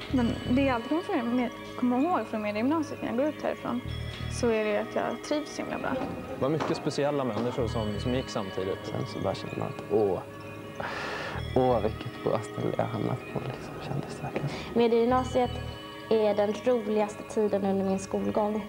Men det jag alltid kommer ihåg från mediegymnasiet när jag går ut härifrån så är det att jag trivs så himla bra. Det var mycket speciella människor som gick samtidigt. Sen så bara kände man att vilket bra ställe jag hamnat på liksom, kändes det verkligen. Mediegymnasiet är den roligaste tiden under min skolgång.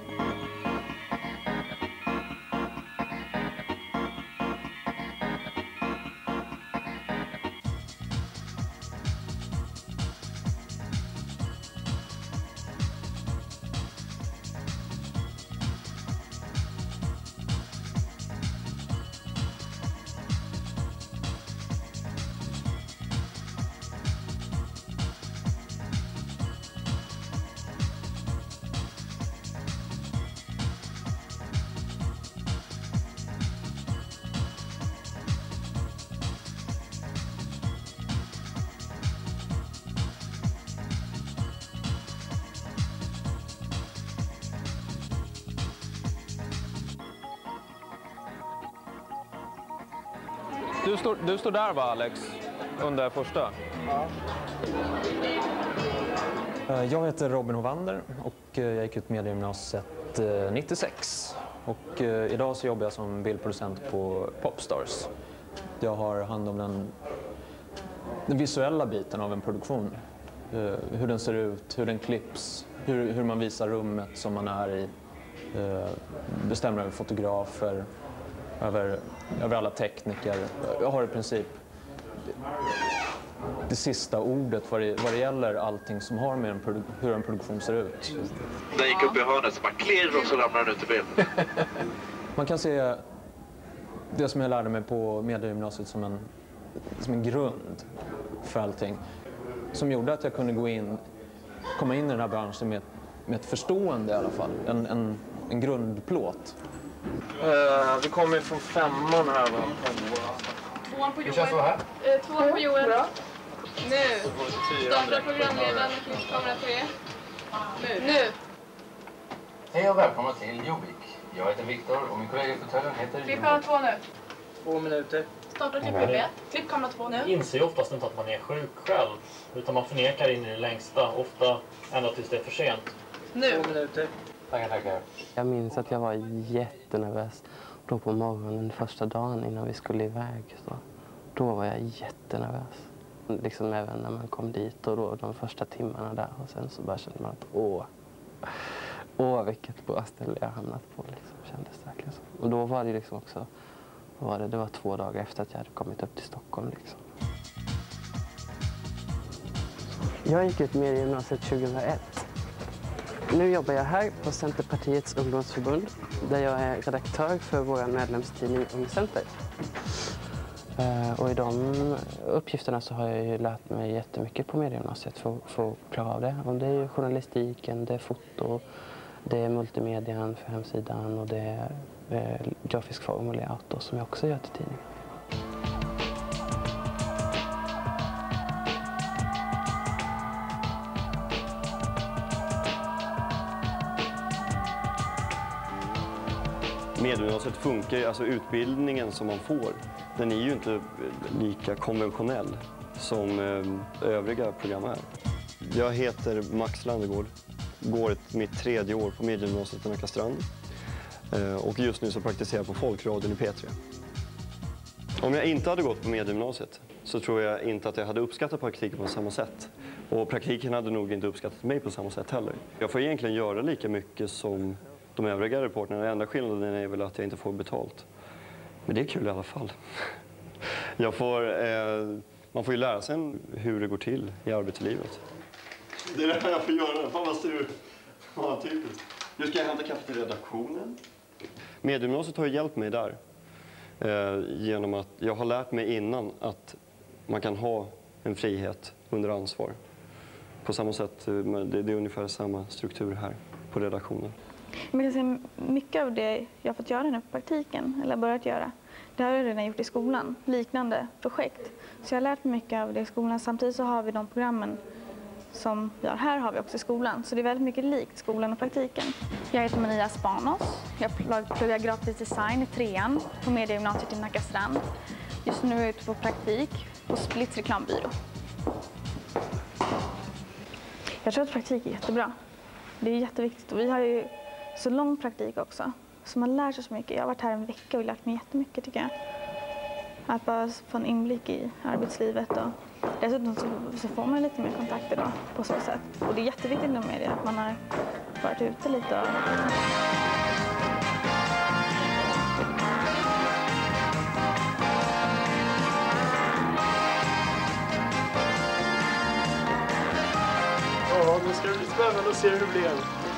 Du står där va, Alex? Under första? Ja. Jag heter Robin Hovander och jag gick ut mediegymnasiet 96. Och idag så jobbar jag som bildproducent på Popstars. Jag har hand om den visuella biten av en produktion. Hur den ser ut, hur den klipps, hur man visar rummet som man är i. Bestämmer över fotografer, över alla tekniker. Jag har i princip det sista ordet vad det gäller allting som har med hur en produktion ser ut. Den gick upp i hörnet så man klirr och så ramlar den ut i bild. Man kan se det som jag lärde mig på mediegymnasiet som en grund för allting. Som gjorde att jag kunde komma in i den här branschen med ett förstående i alla fall. En grundplåt. Vi kommer från 5:an här va? 2:an på Joel. 2:an på Joel. Nu. Starta programledaren med klippkamera 3. Nu. Hej och välkomna till Jovik. Jag heter Viktor och min kollega i fåtöljen heter Klippkamera 2 nu. 2 minuter. Starta klippkamera 1. Klippkamera 2 nu. Jag inser oftast inte att man är sjuk själv. Utan man förnekar in i det längsta. Ofta ända tills det är för sent. Nu. 2 minuter. Tackar. Jag minns att jag var jättenervös då på morgonen första dagen innan vi skulle iväg. Då var jag jättenervös. Liksom även när man kom dit och då de första timmarna där. Och sen så bara kände man att vilket bra ställe jag hamnat på. Liksom, kändes det verkligen så. Och då var det liksom också, det var 2 dagar efter att jag hade kommit upp till Stockholm. Liksom. Jag gick ut med i gymnasiet 2001. Nu jobbar jag här på Centerpartiets ungdomsförbund där jag är redaktör för vår medlemstidning Ungcenter. Och i de uppgifterna så har jag ju lärt mig jättemycket på mediegymnasiet för att klara av det. Och det är ju journalistiken, det är foto, det är multimedian för hemsidan och det är grafisk form och layout som jag också gör till tidningen. Mediegymnasiet funkar, alltså utbildningen som man får, den är ju inte lika konventionell som övriga program är. Jag heter Max Landegård, går mitt 3:e år på mediegymnasiet i Nackastrand och just nu så praktiserar jag på Folkradion i P3. Om jag inte hade gått på mediegymnasiet så tror jag inte att jag hade uppskattat praktiken på samma sätt. Och praktiken hade nog inte uppskattat mig på samma sätt heller. Jag får egentligen göra lika mycket som de övriga reporterna. Den enda skillnaden är väl att jag inte får betalt. Men det är kul i alla fall. Man får ju lära sig hur det går till i arbetslivet. Det är det här jag får göra. Fan vad styr. Ja, typiskt. Nu ska jag hämta kaffe till redaktionen. Mediegymnasiet har ju hjälpt mig där. Genom att jag har lärt mig innan att man kan ha en frihet under ansvar. På samma sätt, det är ungefär samma struktur här på redaktionen. Men jag kan säga mycket av det jag har fått göra nu på praktiken, eller börjat göra, det har jag redan gjort i skolan, liknande projekt. Så jag har lärt mig mycket av det i skolan. Samtidigt så har vi de programmen som vi har här, har vi också i skolan. Så det är väldigt mycket likt skolan och praktiken. Jag heter Maria Spanos. Jag pluggar grafisk design i 3:an på mediegymnasiet i Nackastrand. Just nu är jag ute på praktik på Splits reklambyrå. Jag tror att praktik är jättebra. Det är jätteviktigt. Och vi har ju så lång praktik också. Så man lär sig så mycket. Jag har varit här en vecka och lärt mig jättemycket tycker jag. Att bara få en inblick i arbetslivet. Och dessutom så får man lite mer kontakter då på så sätt. Och det är jätteviktigt med det att man har varit ute lite. Ja, nu ska det bli spännande att se hur det blir.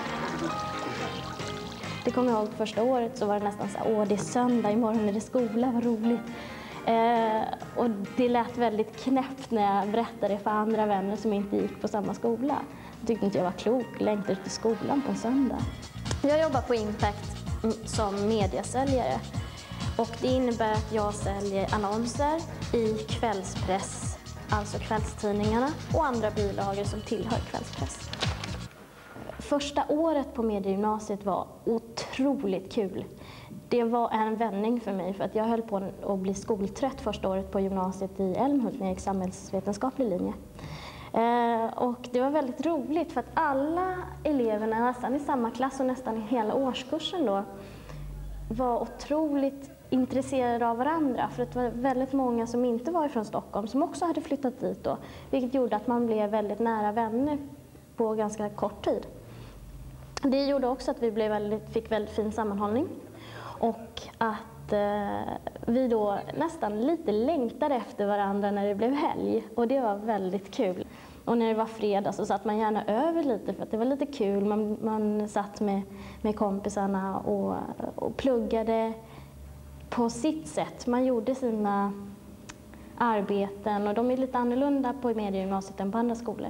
Det kommer jag ihåg första året så var det nästan så här, det är söndag, imorgon är det skola, vad roligt. Och det lät väldigt knäppt när jag berättade för andra vänner som inte gick på samma skola. Jag tyckte inte jag var klok, längtade till skolan på en söndag. Jag jobbar på Impact som mediasäljare. Och det innebär att jag säljer annonser i kvällspress, alltså kvällstidningarna, och andra bilagor som tillhör kvällspress. Första året på mediegymnasiet var otroligt kul. Det var en vändning för mig för att jag höll på att bli skoltrött första året på gymnasiet i Älmhult när jag gick samhällsvetenskaplig linje. Och det var väldigt roligt för att alla eleverna nästan i samma klass och nästan i hela årskursen då var otroligt intresserade av varandra. För att det var väldigt många som inte var från Stockholm som också hade flyttat dit då. Vilket gjorde att man blev väldigt nära vänner på ganska kort tid. Det gjorde också att vi fick väldigt fin sammanhållning och att vi då nästan lite längtade efter varandra när det blev helg. Och det var väldigt kul. Och när det var fredag så satt man gärna över lite för att det var lite kul. Man satt med kompisarna och pluggade på sitt sätt. Man gjorde sina arbeten och de är lite annorlunda på mediegymnasiet än på andra skolor.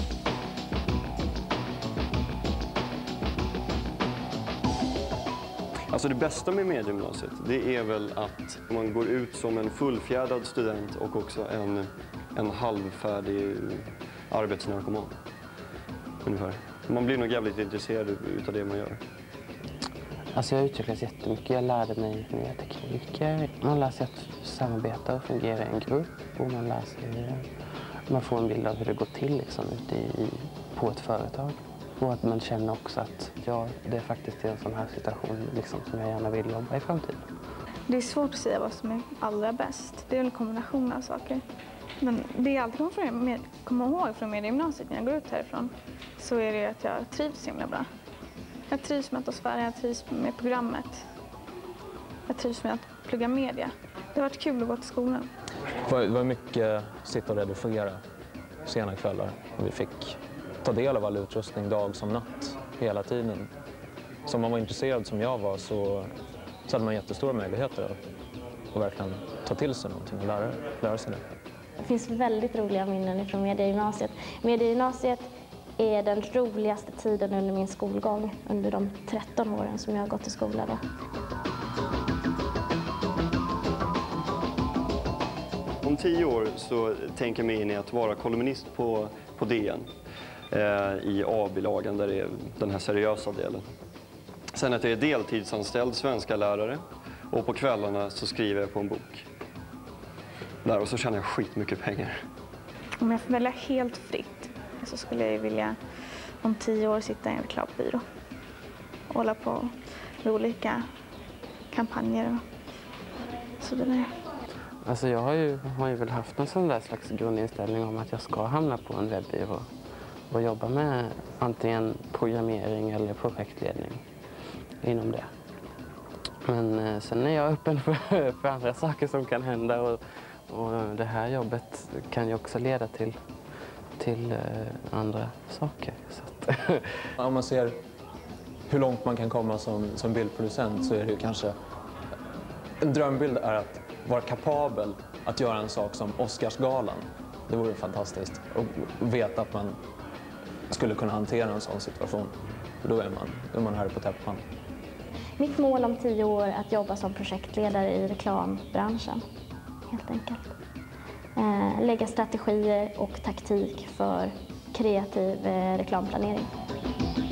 Alltså det bästa med mediegymnasiet, det är väl att man går ut som en fullfjädrad student och också en halvfärdig arbetsnarkoman. Ungefär. Man blir nog jävligt intresserad utav det man gör. Alltså jag utvecklades jättemycket. Jag lärde mig nya tekniker. Man lär sig att samarbeta och fungera i en grupp. Och man får en bild av hur det går till liksom, på ett företag. Och att man känner också att det är faktiskt en sån här situation liksom, som jag gärna vill jobba i framtiden. Det är svårt att säga vad som är allra bäst. Det är en kombination av saker. Men det jag alltid kommer ihåg från mediegymnasiet när jag går ut härifrån så är det att jag trivs så himla bra. Jag trivs med atmosfären, jag trivs med programmet. Jag trivs med att plugga media. Det har varit kul att gå till skolan. Det var mycket sitta och redigera sena kvällar. Vi fick ta del av all utrustning dag som natt hela tiden. Så om man var intresserad som jag var så hade man jättestora möjligheter att verkligen ta till sig någonting och lära sig det. Det finns väldigt roliga minnen från mediegymnasiet. Mediegymnasiet är den roligaste tiden under min skolgång, under de 13 åren som jag har gått i skolan då. Om 10 år så tänker jag mig in i att vara kolumnist på DN i A-bilagan där det är den här seriösa delen. Sen att jag är deltidsanställd svenska lärare och på kvällarna så skriver jag på en bok. Där och så tjänar jag skitmycket pengar. Om jag får välja helt fritt så skulle jag vilja om 10 år sitta i en reklambyrå och hålla på med olika kampanjer och så vidare. Alltså jag har ju väl haft en sån där slags grundinställning om att jag ska hamna på en webbyrå och jobba med antingen programmering eller projektledning inom det. Men sen är jag öppen för andra saker som kan hända och det här jobbet kan ju också leda till andra saker. Så att om man ser hur långt man kan komma som bildproducent så är det ju kanske en drömbild är att vara kapabel att göra en sak som Oscarsgalan. Det vore fantastiskt och veta att man skulle kunna hantera en sån situation. Då är man här på täppan. Mitt mål om 10 år är att jobba som projektledare i reklambranschen, helt enkelt. Lägga strategier och taktik för kreativ reklamplanering.